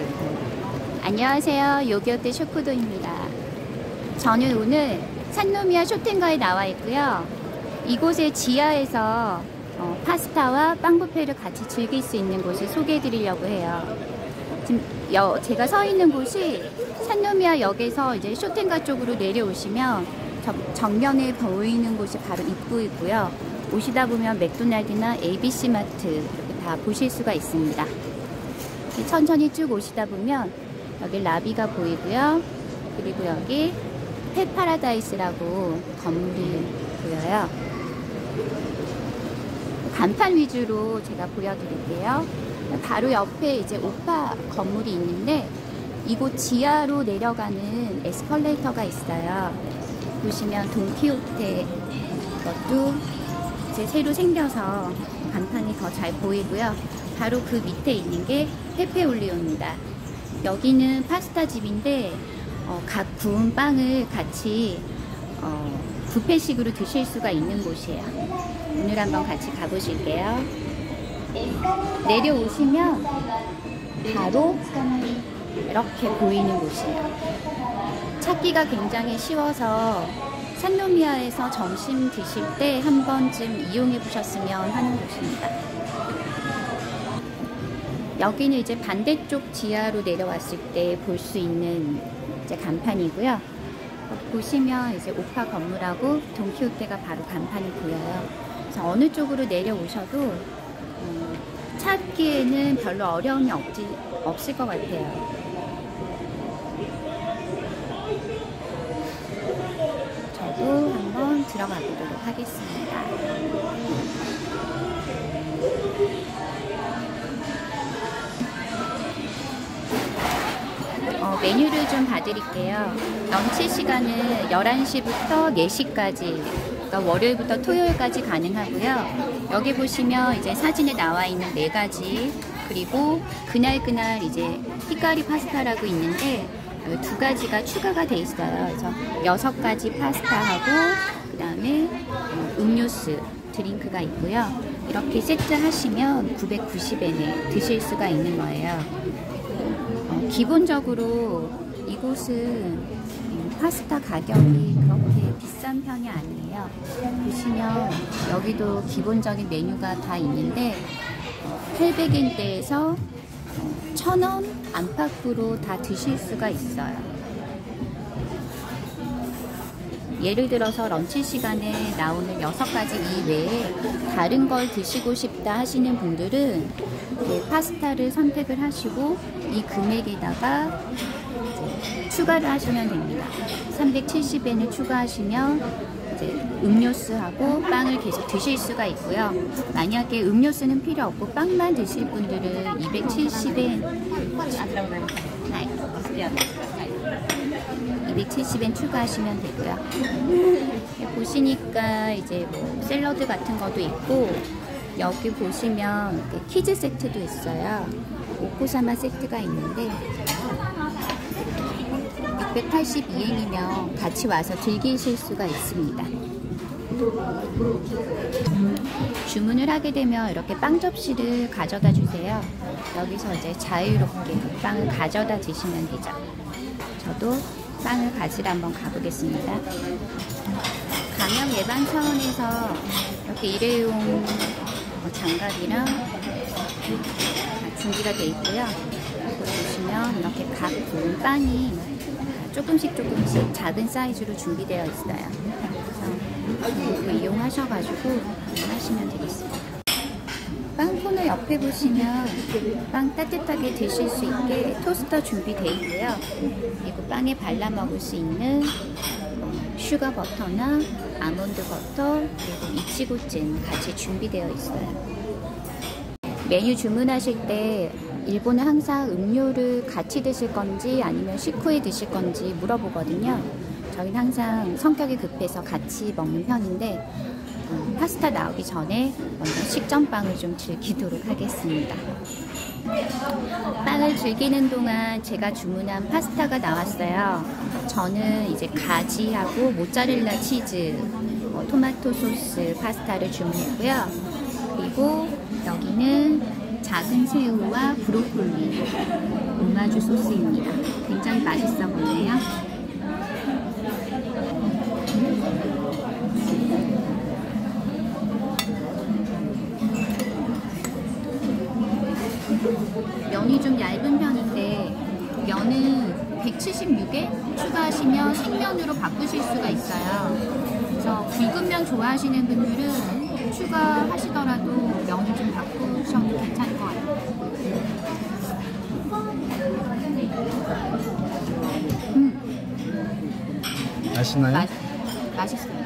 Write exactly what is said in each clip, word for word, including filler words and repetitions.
안녕하세요. 요기요테 쇼쿠도입니다. 저는 오늘 산노미야 쇼텐가에 나와 있고요. 이곳의 지하에서 어, 파스타와 빵 뷔페를 같이 즐길 수 있는 곳을 소개해 드리려고 해요. 지금 여, 제가 서 있는 곳이 산노미야 역에서 이제 쇼텐가 쪽으로 내려오시면 정, 정면에 보이는 곳이 바로 입구이고요. 오시다 보면 맥도날드나 에이비씨 마트 이렇게 다 보실 수가 있습니다. 천천히 쭉 오시다 보면 여기 라비가 보이고요. 그리고 여기 펫 파라다이스라고 건물이 보여요. 간판 위주로 제가 보여드릴게요. 바로 옆에 이제 오파 건물이 있는데 이곳 지하로 내려가는 에스컬레이터가 있어요. 보시면 돈키호테 것도 이제 새로 생겨서 간판이 더 잘 보이고요. 바로 그 밑에 있는 게 페페올리오입니다. 여기는 파스타 집인데 어, 각 구운 빵을 같이 어, 뷔페식으로 드실 수가 있는 곳이에요. 오늘 한번 같이 가보실게요. 내려오시면 바로 이렇게 보이는 곳이에요. 찾기가 굉장히 쉬워서 산노미야에서 점심 드실 때 한 번쯤 이용해 보셨으면 하는 곳입니다. 여기는 이제 반대쪽 지하로 내려왔을 때 볼 수 있는 이제 간판이고요. 보시면 이제 오파 건물하고 돈키호테가 바로 간판이 보여요. 그래서 어느 쪽으로 내려오셔도 음, 찾기에는 별로 어려움이 없지, 없을 것 같아요. 저도 한번 들어가 보도록 하겠습니다. 어, 메뉴를 좀 봐드릴게요. 런치 시간은 열한 시부터 네 시까지, 그러니까 월요일부터 토요일까지 가능하고요. 여기 보시면 이제 사진에 나와 있는 네 가지, 그리고 그날 그날 이제 히카리 파스타라고 있는데 두 가지가 추가가 돼 있어요. 그래서 여섯 가지 파스타하고 그 다음에 음료수, 드링크가 있고요. 이렇게 세트 하시면 구백구십 엔에 드실 수가 있는 거예요. 어, 기본적으로 이곳은 파스타 가격이 그렇게 비싼 편이 아니에요. 보시면 여기도 기본적인 메뉴가 다 있는데 팔백 엔대에서 천 원 안팎으로 다 드실 수가 있어요. 예를 들어서 런치 시간에 나오는 여섯 가지 이외에 다른 걸 드시고 싶다 하시는 분들은 파스타를 선택을 하시고 이 금액에다가 추가를 하시면 됩니다. 삼백칠십 엔을 추가하시면 이제 음료수하고 빵을 계속 드실 수가 있고요. 만약에 음료수는 필요 없고 빵만 드실 분들은 이백칠십 엔 이백칠십 엔 추가하시면 되고요. 보시니까 이제 뭐 샐러드 같은 것도 있고, 여기 보시면 키즈 세트도 있어요. 오코사마 세트가 있는데 육백팔십이 엔이면 같이 와서 즐기실 수가 있습니다. 주문을 하게 되면 이렇게 빵 접시를 가져다 주세요. 여기서 이제 자유롭게 빵을 가져다 드시면 되죠. 저도 빵을 가지러 한번 가보겠습니다. 감염 예방 차원에서 이렇게 일회용 장갑이랑 준비가 되어 있고요. 보시면 이렇게 각 구운 빵이 조금씩 조금씩 작은 사이즈로 준비되어 있어요. 그래서 이거 이용하셔가지고 하시면 되겠습니다. 빵 코너 옆에 보시면 빵 따뜻하게 드실 수 있게 토스터 준비되어 있고요. 그리고 빵에 발라 먹을 수 있는 슈가 버터나 아몬드 버터, 그리고 이치고잼 같이 준비되어 있어요. 메뉴 주문하실 때 일본은 항상 음료를 같이 드실 건지 아니면 식후에 드실 건지 물어보거든요. 저희는 항상 성격이 급해서 같이 먹는 편인데 음, 파스타 나오기 전에 먼저 식전빵을 좀 즐기도록 하겠습니다. 빵을 즐기는 동안 제가 주문한 파스타가 나왔어요. 저는 이제 가지하고 모짜렐라 치즈, 뭐 토마토 소스 파스타를 주문했고요. 그리고 여기는 작은 새우와 브로콜리, 오마주 소스입니다. 굉장히 맛있어 보이네요. 면이 좀 얇은 편인데 면은 백칠십육에 추가하시면 생면으로 바꾸실 수가 있어요. 그래서 굵은 면 좋아하시는 분들은 추가하시더라도 면을 좀 바꾸셔도 괜찮을 것 같아요. 음. 맛있나요? 맛, 맛있어요.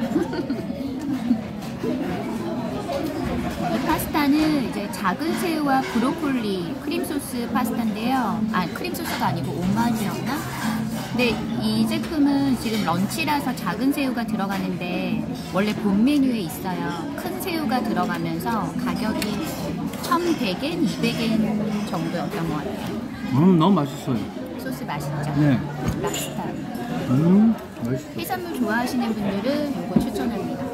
이 파스타는 이제 작은 새우와 브로콜리 크림 소스 파스타인데요. 아, 크림 소스가 아니고 오마주였나? 근데 이 제품은 지금 런치라서 작은 새우가 들어가는데 원래 본 메뉴에 있어요. 큰 새우가 들어가면서 가격이 천백 엔, 이백 엔 정도였던 것 같아요. 음, 너무 맛있어요. 소스 맛있죠? 네. 랍스타. 음, 맛있어. 해산물 좋아하시는 분들은 이거 추천합니다.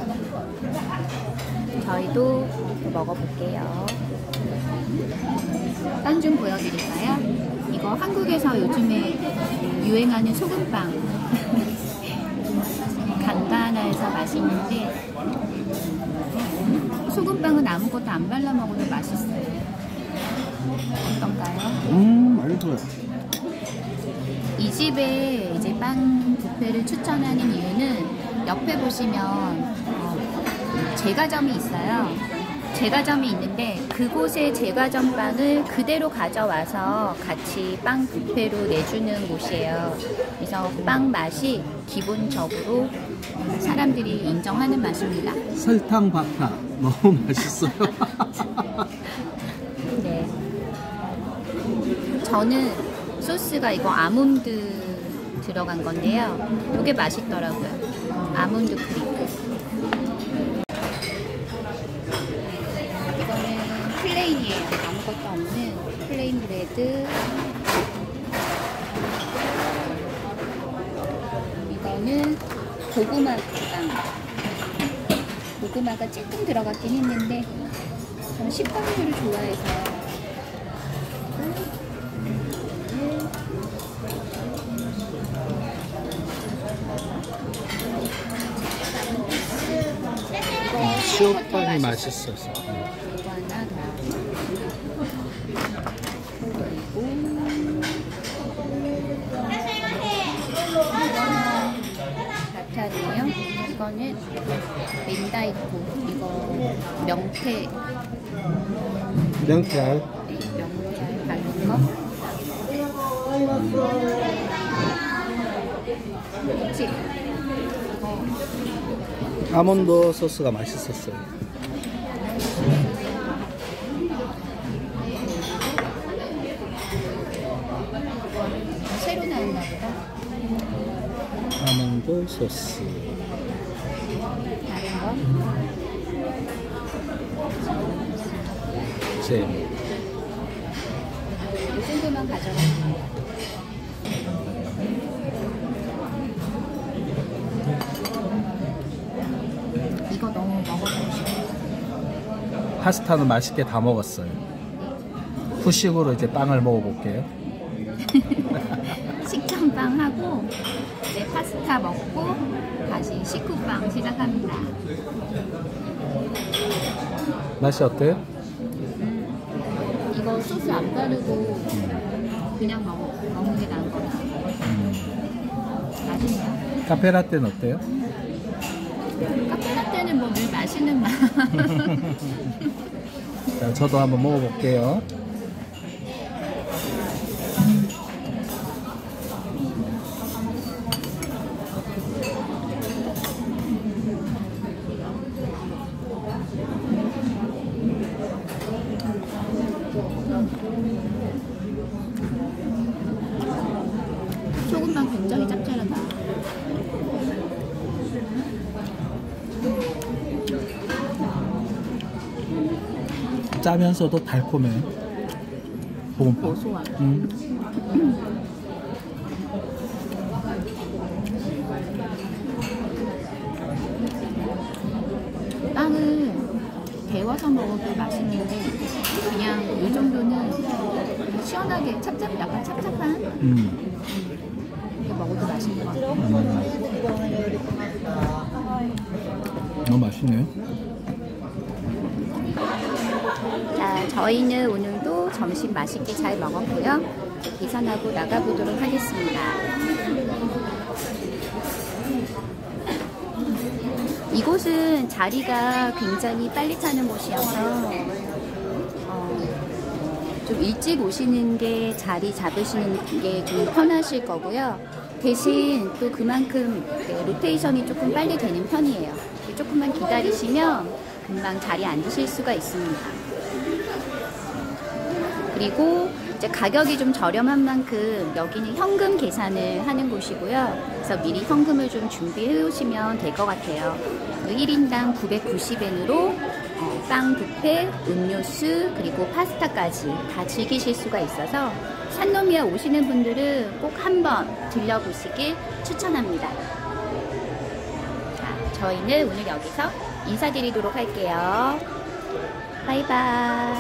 저희도 먹어볼게요. 빵 좀 보여드릴까요? 이거 한국에서 요즘에 유행하는 소금빵. 간단해서 맛있는데 소금빵은 아무것도 안 발라 먹어도 맛있어요. 어떤가요? 음, 맛있어요. 이 집에 이제 빵 뷔페를 추천하는 이유는 옆에 보시면 어, 제과점이 있어요. 제과점이 있는데 그곳의 제과점 빵을 그대로 가져와서 같이 빵 뷔페로 내주는 곳이에요. 그래서 빵 맛이 기본적으로 사람들이 인정하는 맛입니다. 설탕 바타 너무 맛있어요. 네. 저는 소스가 이거 아몬드 들어간 건데요. 이게 맛있더라고요. 아몬드 크림. 이거는 플레인이에요. 아무것도 없는 플레인 브레드. 이거는 고구마 빵. 고구마가 조금 들어갔긴 했는데 저는 식빵류를 좋아해서 시오빵이 맛있어서. 이거 하나 더. 바타리요. 이거는 멘다이코. 이거 명태. 명태알. 네, 명태알 바른 거. 그치? 이거 아몬드 소스가 맛있었어요. 새로 나왔나 보다. 아몬드 소스. 다른 거. 잼. 이 정도만 가져갈게요. 이거 너무 먹어보고 싶어요. 파스타는 맛있게 다 먹었어요. 후식으로 이제 빵을 먹어볼게요. 식전빵하고 이제 파스타 먹고 다시 식후빵 시작합니다. 맛이 어때요? 음, 이거 소스 안 바르고 그냥 먹, 먹는 게 나은 것 같아요. 음. 맛있네요. 카페라떼는 어때요? 카페라떼는 뭐 늘 마시는 맛. 자, 저도 한번 먹어볼게요. 소금빵 굉장히 짭짤하다. 짜면서도 달콤해. 볶음밥. 고소한. 음. 빵은 데워서 먹어도 맛있는데 그냥 이 정도는 그냥 시원하게 찹찹 약간 찹찹한 음. 이게 먹어도 맛있는 것 같아요. 음. 너무 맛있네요. 자, 저희는 오늘도 점심 맛있게 잘 먹었고요. 계산하고 나가보도록 하겠습니다. 이곳은 자리가 굉장히 빨리 차는 곳이어서 어, 좀 일찍 오시는 게 자리 잡으시는 게 좀 편하실 거고요. 대신 또 그만큼 네, 로테이션이 조금 빨리 되는 편이에요. 조금만 기다리시면 금방 자리에 앉으실 수가 있습니다. 그리고 이제 가격이 좀 저렴한 만큼 여기는 현금 계산을 하는 곳이고요. 그래서 미리 현금을 좀 준비해 오시면 될 것 같아요. 일 인당 구백구십 엔으로 어, 빵 뷔페, 음료수, 그리고 파스타까지 다 즐기실 수가 있어서 산노미아 오시는 분들은 꼭 한번 들려보시길 추천합니다. 자, 저희는 오늘 여기서 인사드리도록 할게요. 바이바이.